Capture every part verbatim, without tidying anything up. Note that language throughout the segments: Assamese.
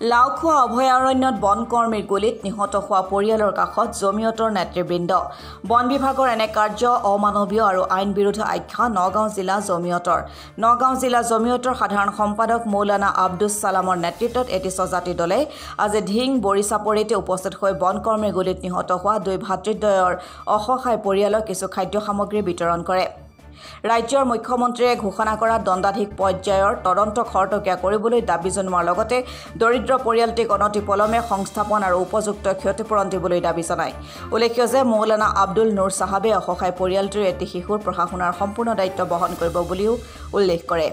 লাওখোৱা অভয়াৰণ্যত বনকৰ্মীৰ গুলীত নিহত হোৱা পৰিয়ালৰ কাষত জমিয়তৰ নেতৃবৃন্দ। বন বিভাগৰ এনে কাৰ্য অমানৱীয় আৰু আইন বিৰোধী আখ্যা নগাঁও জিলা জমিয়তৰ। নগাঁও জিলা জমিয়তৰ সাধাৰণ সম্পাদক মৌলানা আব্দুছ ছালামৰ নেতৃত্বত এটি স্বজাতি দলে আজি ধিং বৰিচাপৰিতে উপস্থিত হৈ বনকৰ্মীৰ গুলীত নিহত হোৱা দুই ভাতৃদ্বয়ৰ অসহায় পৰিয়ালক কিছু খাদ্য সামগ্ৰী বিতৰণ কৰে। ৰাজ্যৰ মুখ্যমন্ত্ৰীয়ে ঘোষণা কৰা দণ্ডাধীশ পৰ্যায়ৰ তদন্ত খৰতকীয়া কৰিবলৈ দাবী জনোৱাৰ লগতে দৰিদ্ৰ পৰিয়ালটিক অনতিপলমে সংস্থাপন আৰু উপযুক্ত ক্ষতিপূৰণ দিবলৈ দাবী জনায়। উল্লেখ্য যে মৌলানা আব্দুল নুৰ চাহাবে অসহায় পৰিয়ালটোৰ এটি শিশুৰ প্ৰশাসনৰ সম্পূৰ্ণ দায়িত্ব বহন কৰিব বুলিও উল্লেখ কৰে।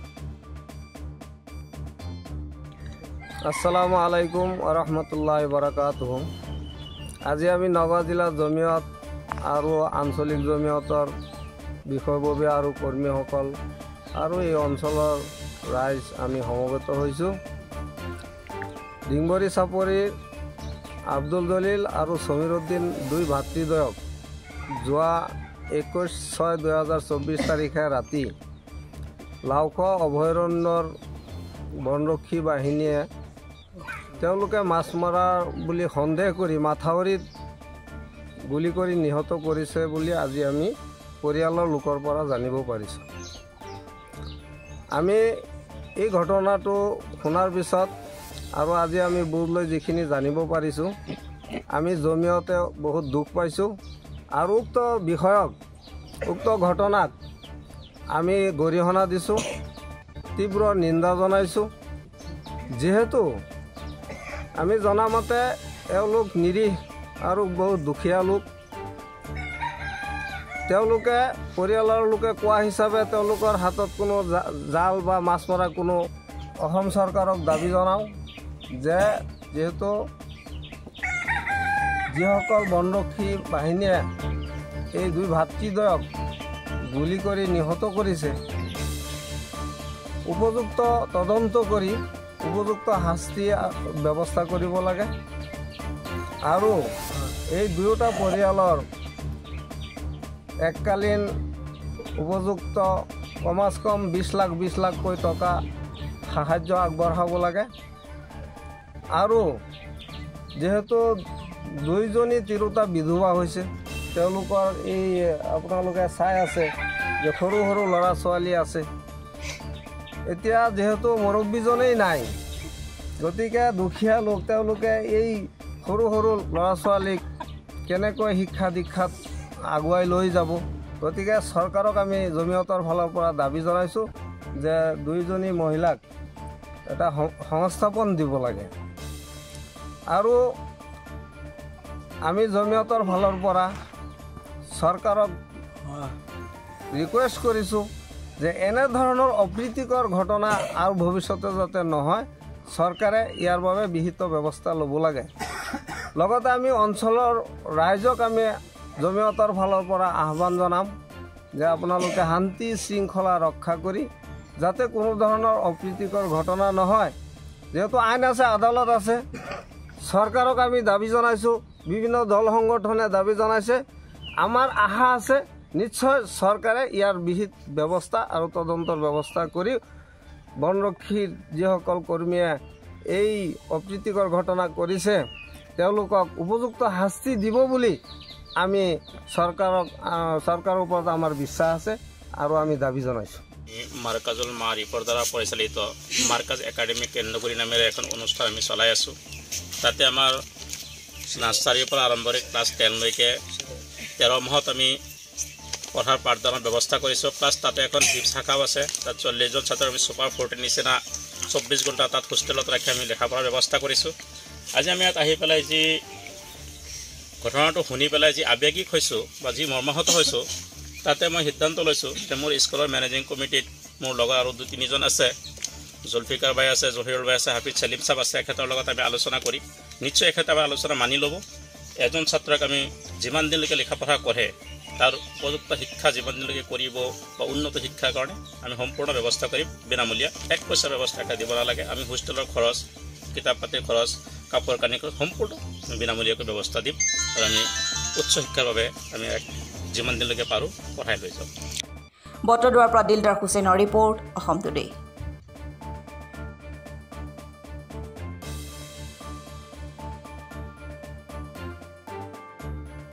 আসসালামু আলাইকুম ওয়া রাহমাতুল্লাহি ওয়া বারাকাতুহু। আজি আমি নগাঁও জিলা জমিয়ত আৰু আঞ্চলিক জমিয়তৰ বিষয়ববীয়া আৰু কৰ্মীসকল আৰু এই অঞ্চলৰ ৰাইজ আমি সমবেত হৈছোঁ। ডিংবৰী চাপৰিৰ আব্দুল জলিল আৰু সমীৰুদ্দিন দুই ভাতৃদ্বয়ক যোৱা একৈছ ছয় দুই হাজাৰ চৌব্বিছ তাৰিখে ৰাতি লাওখোৱা অভয়াৰণ্যৰ বনৰক্ষী বাহিনীয়ে তেওঁলোকে মাছ মৰা বুলি সন্দেহ কৰি মাথাউৰিত গুলি কৰি নিহত কৰিছে বুলি আজি আমি পৰিয়ালৰ লোকৰ পৰা জানিব পাৰিছোঁ। আমি এই ঘটনাটো শুনাৰ পিছত আৰু আজি আমি বুজ লৈ যিখিনি জানিব পাৰিছোঁ, আমি জমিয়তে বহুত দুখ পাইছোঁ আৰু উক্ত বিষয়ক উক্ত ঘটনাক আমি গৰিহণা দিছোঁ, তীব্ৰ নিন্দা জনাইছোঁ। যিহেতু আমি জনামতে এওঁলোক নিৰীহ আৰু বহুত দুখীয়া লোক। তেওঁলোকে পৰিয়ালৰ লোকে কোৱা হিচাপে তেওঁলোকৰ হাতত কোনো জাল বা মাছ মৰা কোনো অসম চৰকাৰক দাবী জনাওঁ যে যিহেতু যিসকল বনৰক্ষী বাহিনীয়ে এই দুই ভাতৃদ্বয়ক গুলি কৰি নিহত কৰিছে, উপযুক্ত তদন্ত কৰি উপযুক্ত শাস্তি ব্যৱস্থা কৰিব লাগে আৰু এই দুয়োটা পৰিয়ালৰ এককালীন উপযুক্ত কমাচ কম বিছ লাখ বিছ লাখকৈ টকা সাহায্য আগবঢ়াব লাগে। আৰু যিহেতু দুইজনী তিৰোতা বিধৱা হৈছে, তেওঁলোকৰ এই আপোনালোকে চাই আছে যে সৰু সৰু ল'ৰা ছোৱালী আছে। এতিয়া যিহেতু মুৰব্বীজনেই নাই, গতিকে দুখীয়া লোক তেওঁলোকে এই সৰু সৰু ল'ৰা ছোৱালীক কেনেকৈ শিক্ষা দীক্ষাত আগুৱাই লৈ যাব। গতিকে চৰকাৰক আমি জমিয়তৰ ফালৰ পৰা দাবী জনাইছোঁ যে দুইজনী মহিলাক এটা সংস্থাপন দিব লাগে। আৰু আমি জমিয়তৰ ফালৰ পৰা চৰকাৰক ৰিকুৱেষ্ট কৰিছোঁ যে এনেধৰণৰ অপ্ৰীতিকৰ ঘটনা আৰু ভৱিষ্যতে যাতে নহয়, চৰকাৰে ইয়াৰ বাবে বিহিত ব্যৱস্থা ল'ব লাগে। লগতে আমি অঞ্চলৰ ৰাইজক আমি জমিয়তৰ ফালৰ পৰা আহ্বান জনাম যে আপোনালোকে শান্তি শৃংখলা ৰক্ষা কৰি যাতে কোনো ধৰণৰ অপ্ৰীতিকৰ ঘটনা নহয়। যিহেতু আইন আছে, আদালত আছে, চৰকাৰক আমি দাবী জনাইছোঁ, বিভিন্ন দল সংগঠনে দাবী জনাইছে। আমাৰ আশা আছে নিশ্চয় চৰকাৰে ইয়াৰ বিহিত ব্যৱস্থা আৰু তদন্তৰ ব্যৱস্থা কৰি বনৰক্ষীৰ যিসকল কৰ্মীয়ে এই অপ্ৰীতিকৰ ঘটনা কৰিছে তেওঁলোকক উপযুক্ত শাস্তি দিব বুলি আমি চৰকাৰক চৰকাৰৰ ওপৰত আমাৰ বিশ্বাস আছে আৰু আমি দাবী জনাইছোঁ। মাৰ্কাজুল মাৰিফৰ দ্বাৰা পৰিচালিত মাৰ্কাজ একাডেমি কেন্দ্ৰগুৰি নামেৰে এখন অনুষ্ঠান আমি চলাই আছোঁ। তাতে আমাৰ নাৰ্চাৰীৰ পৰা আৰম্ভ কৰি ক্লাছ টেনলৈকে তেৰ মাহত আমি পঢ়াৰ পাঠদানৰ ব্যৱস্থা কৰিছোঁ। প্লাছ তাতে এখন ভিপ শাখাও আছে, তাত চল্লিছজন ছাত্ৰ আমি ছুপাৰ ফৰ্টিৰ নিচিনা চৌব্বিছ ঘণ্টা তাত হোষ্টেলত ৰাখি আমি লেখা পঢ়াৰ ব্যৱস্থা কৰিছোঁ। আজি আমি ইয়াত আহি পেলাই যি ঘটনাটো শুনি পেলাই যি আৱেগিক হৈছোঁ বা যি মৰ্মাহত হৈছোঁ, তাতে মই সিদ্ধান্ত লৈছোঁ যে মোৰ স্কুলৰ মেনেজিং কমিটিত মোৰ লগৰ আৰু দুই তিনিজন আছে, জুলফিকাৰ ভাই আছে, জহিৰুল ভাই আছে, হাফিজ চালিম চাব আছে, এখেতৰ লগত আমি আলোচনা কৰি নিশ্চয় এখেতে আমাৰ আলোচনা মানি ল'ব। এজন ছাত্ৰক আমি যিমান দিনলৈকে লিখা পঢ়া কৰে তাৰ উপযুক্ত শিক্ষা যিমান দিনলৈকে কৰিব বা উন্নত শিক্ষাৰ কাৰণে আমি সম্পূৰ্ণ ব্যৱস্থা কৰিম। বিনামূলীয়া এক পইচাৰ ব্যৱস্থা এটা দিব নালাগে। আমি হোষ্টেলৰ খৰচ, কিতাপ পাতিৰ খৰচ, কাপোৰ কানি সম্পূৰ্ণ বিনামূলীয়াকৈ ব্যৱস্থা দিম আৰু আমি উচ্চ শিক্ষাৰ বাবে আমি যিমান দিনলৈকে পাৰোঁ পঢ়াই লৈ যাম। বটদ্ৰৱাৰ পৰা দিলদাৰ হুছেইনৰ ৰিপৰ্ট, অসম টুডে।